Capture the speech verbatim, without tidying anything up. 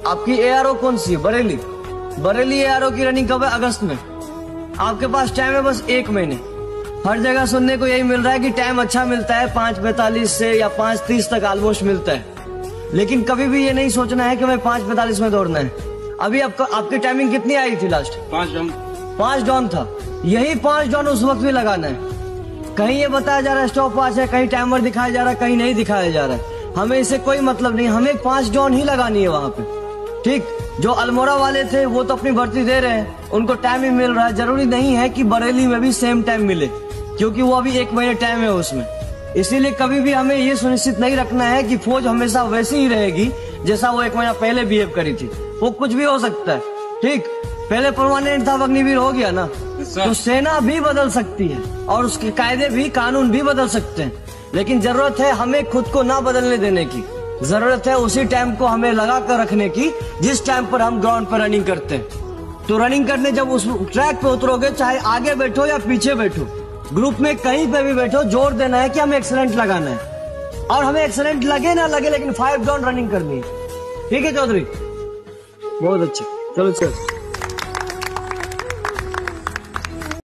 आपकी एआरओ कौन सी है? बरेली। बरेली एआरओ की रनिंग कब है? अगस्त में। आपके पास टाइम है बस एक महीने। हर जगह सुनने को यही मिल रहा है कि टाइम अच्छा मिलता है, पांच पैंतालीस से या पांच तीस तक ऑलमोस्ट मिलता है, लेकिन कभी भी ये नहीं सोचना है कि मैं पांच पैंतालीस में दौड़ना है। अभी आपका आपकी टाइमिंग कितनी आई थी लास्ट? पांच डॉन। पांच डॉन था। यही पांच डॉन उस वक्त भी लगाना है। कहीं ये बताया जा रहा है स्टॉप वॉच है, कहीं टाइमर दिखाया जा रहा है, कहीं नहीं दिखाया जा रहा है। हमें इससे कोई मतलब नहीं, हमें पांच डॉन ही लगानी है वहां पे। ठीक, जो अल्मोड़ा वाले थे वो तो अपनी भर्ती दे रहे हैं, उनको टाइम ही मिल रहा है। जरूरी नहीं है कि बरेली में भी सेम टाइम मिले, क्योंकि वो अभी एक महीने टाइम है उसमें। इसीलिए कभी भी हमें ये सुनिश्चित नहीं रखना है कि फौज हमेशा वैसी ही रहेगी जैसा वो एक महीना पहले बिहेव करी थी। वो कुछ भी हो सकता है। ठीक, पहले परमानेंट था, अग्निवीर हो गया ना, तो सेना भी बदल सकती है और उसके कायदे भी, कानून भी बदल सकते हैं, लेकिन जरूरत है हमें खुद को ना बदलने देने की। जरूरत है उसी टाइम को हमें लगा कर रखने की जिस टाइम पर हम ग्राउंड पर रनिंग करते हैं। तो रनिंग करने जब उस ट्रैक पे उतरोगे, चाहे आगे बैठो या पीछे बैठो, ग्रुप में कहीं पे भी बैठो, जोर देना है कि हमें एक्सीलेंट लगाना है। और हमें एक्सीलेंट लगे ना लगे, लेकिन फाइव डाउन रनिंग करनी है। ठीक है चौधरी, बहुत अच्छा, चलो चलो।